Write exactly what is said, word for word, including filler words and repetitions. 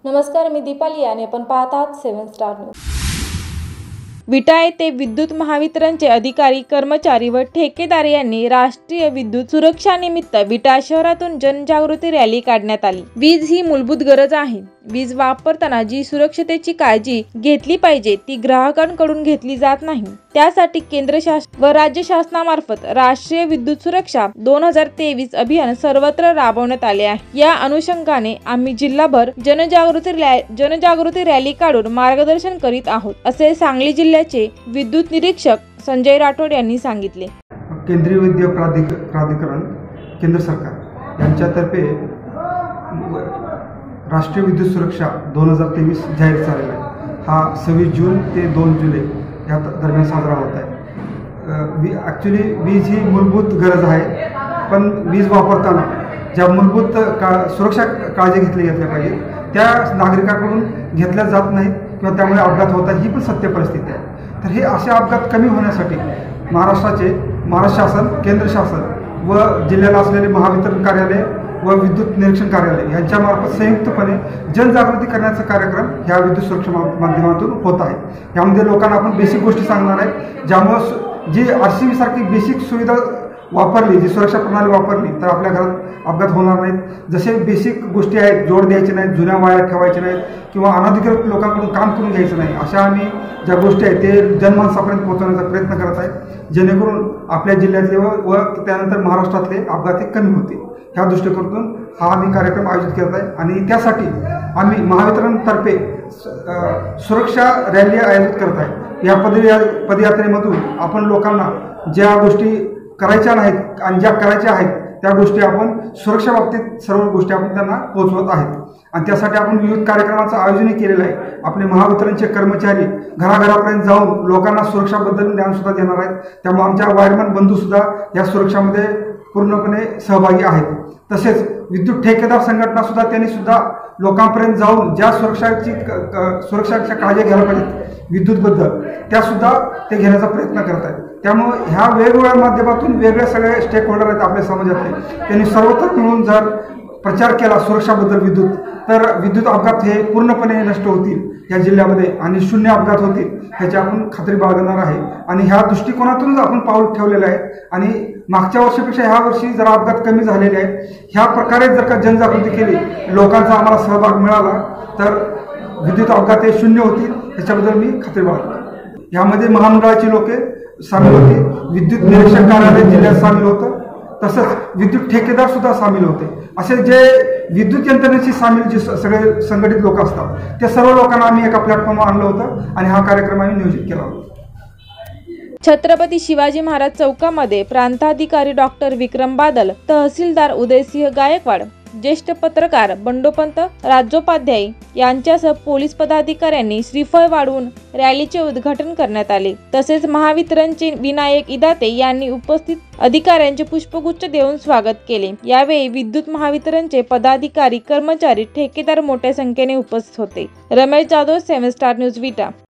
नमस्कार, मी दीपाली आणि आपण पाहत आहात सेवन स्टार न्यूज। विटा येथे विद्युत महावितरणचे अधिकारी, कर्मचारी व ठेकेदार यांनी राष्ट्रीय विद्युत सुरक्षानिमित्त विटा शहरातून जनजागृती रॅली काढण्यात आली। वीज ही मूलभूत गरज आहे। वीज वापरताना जी सुरक्षतेची काळजी घेतली पाहिजे ती ग्राहकांकडून घेतली जात नाही। त्यासाठी केंद्र शासन व राज्य शासनामार्फत राष्ट्रीय विद्युत सुरक्षा दोन हजार तेवीस अभियान सर्वत्र राबवण्यात आले आहे। या अनुषंगाने आम्ही जिल्हाभर जनजागृती जनजागृती रॅली काढून मार्गदर्शन करीत आहोत, असे सांगली जिल्ह्याचे विद्युत निरीक्षक संजय राठोड यांनी सांगितले। केंद्रीय विद्युत प्राधिकरण केंद्र सरकार यांच्यातर्फे राष्ट्रीय विद्युत सुरक्षा दोन हजार तेवीस जाहीर झालेला आहे। हा सव्वीस जून ते दोन जुलै या दरम्यान साजरा होत आहे। ॲक्च्युली वीज ही मूलभूत गरज आहे, पण वीज वापरताना ज्या मूलभूत का सुरक्षा काळजी घेतली घेतल्या पाहिजे त्या नागरिकांकडून घेतल्या जात नाहीत किंवा त्यामुळे अपघात होतात, ही पण सत्य परिस्थिती आहे। तर हे असे अपघात कमी होण्यासाठी महाराष्ट्राचे महाराष्ट्र शासन, केंद्र शासन व जिल्ह्याला असलेले महावितरण कार्यालय व विद्युत निरीक्षण कार्यालय यांच्यामार्फत संयुक्तपणे जनजागृती करण्याचा कार्यक्रम ह्या विद्युत सुरक्षा माध्यमातून होत आहे। यामध्ये लोकांना आपण बेसिक गोष्टी सांगणार आहे, ज्यामुळे जी आर सी बी सारखी बेसिक सुविधा वापरली, जी सुरक्षा प्रणाली वापरली तर आपल्या घरात अपघात होणार नाहीत। जसे बेसिक गोष्टी आहेत, जोड द्यायचे नाहीत, जुन्या वायर ठेवायचे नाहीत किंवा अनधिकृत लोकांकडून काम करून घ्यायचं नाही, अशा आम्ही ज्या गोष्टी आहेत ते जनमानसापर्यंत पोहोचवण्याचा प्रयत्न करत आहे, जेणेकरून आपल्या जिल्ह्यातले व त्यानंतर महाराष्ट्रातले अपघात हे कमी होतील। ह्या दृष्टिकोनातून हा आम्ही कार्यक्रम आयोजित करत आहे आणि त्यासाठी आम्ही महावितरणतर्फे सुरक्षा रॅली आयोजित करत आहे। या पद पदयात्रेमधून आपण लोकांना ज्या गोष्टी करायच्या नाहीत आणि ज्या करायच्या आहेत त्या गोष्टी आपण सुरक्षा बाबतीत सर्व गोष्टी आपण त्यांना पोहोचवत आहेत आणि त्यासाठी आपण विविध कार्यक्रमाचं आयोजन केलेलं आहे। आपले महावितरणचे कर्मचारी घराघरापर्यंत जाऊन लोकांना सुरक्षाबद्दल ज्ञान सुद्धा देणार आहेत, त्यामुळे आमच्या वायरमॅन बंधू सुद्धा या सुरक्षामध्ये पूर्णपणे सहभागी आहेत। तसेच विद्युत ठेकेदार संघटना सुद्धा त्यांनी सुद्धा लोकांपर्यंत जाऊन ज्या सुरक्षाची सुरक्षाच्या काळजी घ्यायला पाहिजेत विद्युतबद्दल त्या सुद्धा ते घेण्याचा प्रयत्न करत आहेत। त्यामुळे ह्या वेगवेगळ्या माध्यमातून वेगळे सगळे स्टेक होल्डर आहेत आपल्या समाजातले, त्यांनी सर्वत्र मिळून जर प्रचार केला सुरक्षाबद्दल विद्युत, तर विद्युत अपघात हे पूर्णपणे नष्ट होतील या जिल्ह्यामध्ये आणि शून्य अपघात होतील ह्याची आपण खात्री बाळगणार आहे आणि ह्या दृष्टिकोनातूनच आपण पाऊल ठेवलेलं आहे। आणि मागच्या वर्षीपेक्षा ह्या वर्षी जरा अपघात कमी झालेले आहेत। ह्या प्रकारे जर का जनजागृती केली, लोकांचा आम्हाला सहभाग मिळाला तर विद्युत अपघात हे शून्य होतील ह्याच्याबद्दल मी खात्री बाळगतो। यामध्ये महामंडळाची लोके सामील होती, विद्युत निरीक्षक कार्यालय जिल्ह्यात सामील होतं, तसंच विद्युत ठेकेदार सुद्धा सामील होते। असे जे विद्युत यंत्रणेशी सामील जे सगळे संघटित लोक असतात त्या सर्व लोकांना आम्ही एका प्लॅटफॉर्मवर आणलं होतं आणि हा कार्यक्रम आम्ही नियोजित केला होता। छत्रपती शिवाजी महाराज चौकामध्ये प्रांताधिकारी डॉक्टर विक्रम बादल, तहसीलदार उदयसिंह गायकवाड, ज्येष्ठ पत्रकार बंडोपंत राज्योपाध्याय यांच्यासह पोलीस पदाधिकाऱ्यांनी श्रीफळ वाढवून रॅलीचे उद्घाटन करण्यात आले। तसेच महावितरणचे विनायक इदाते यांनी उपस्थित अधिकाऱ्यांचे पुष्पगुच्छ देऊन स्वागत केले। यावेळी विद्युत महावितरणचे पदाधिकारी, कर्मचारी, ठेकेदार मोठ्या संख्येने उपस्थित होते। Ramesh Jadhav, seven star news, विटा।